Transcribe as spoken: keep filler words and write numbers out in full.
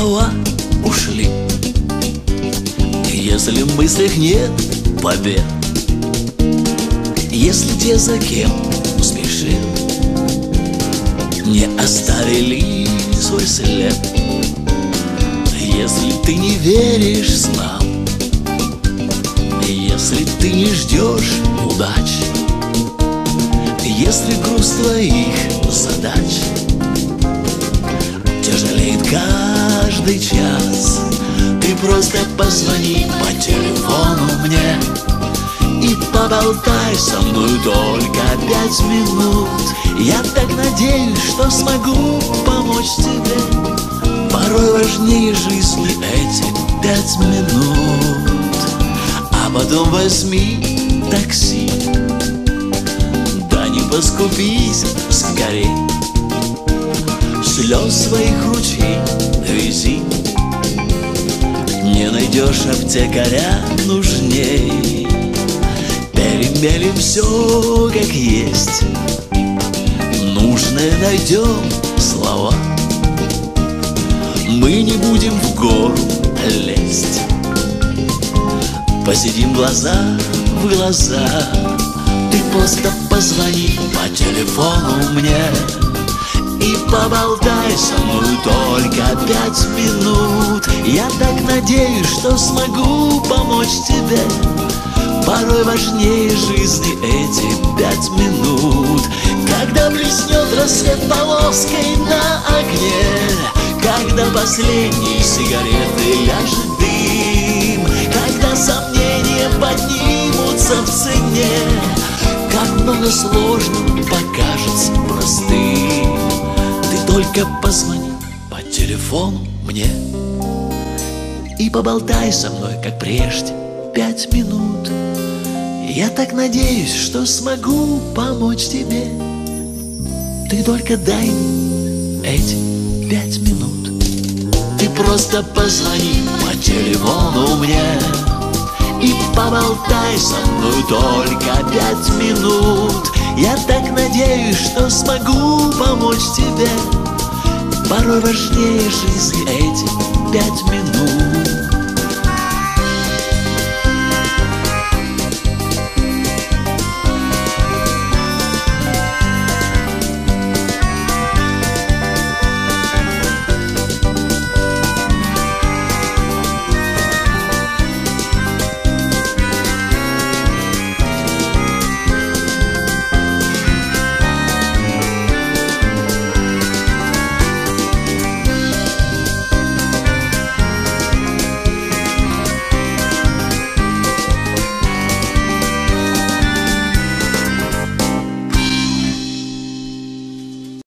слова ушли. Если в мыслях нет побед, если те, за кем спешил, не оставили свой след, если ты не веришь снам, если ты не ждешь удач, если груз твоих задач тяжелеет каждый час, ты просто позвони по телефону мне и поболтай со мной только пять минут. Я так надеюсь, что смогу помочь тебе. Порой важнее жизни эти пять минут. А потом возьми такси, да не поскупись скорей, слез своих ручей вези, не найдешь аптекаря нужней. Перемелем все как есть, нужное найдем слова. Мы не будем в гору лезть, посидим глаза в глаза. Ты просто позвони по телефону мне и поболтай со мной только пять минут. Я так надеюсь, что смогу помочь тебе. Порой важнее жизни эти пять минут. Когда блеснет рассвет полоской на окне, когда последние сигареты ляжет дым, когда сомнения поднимутся в цене, как много сложного покажется простым. Ты только позвони по телефону мне и поболтай со мной, как прежде, пять минут. Я так надеюсь, что смогу помочь тебе. Ты только дай мне эти пять минут. Ты просто позвони по телефону мне и поболтай со мной только пять минут. Я так надеюсь, что смогу помочь тебе. Порой важнее жизни эти пять минут.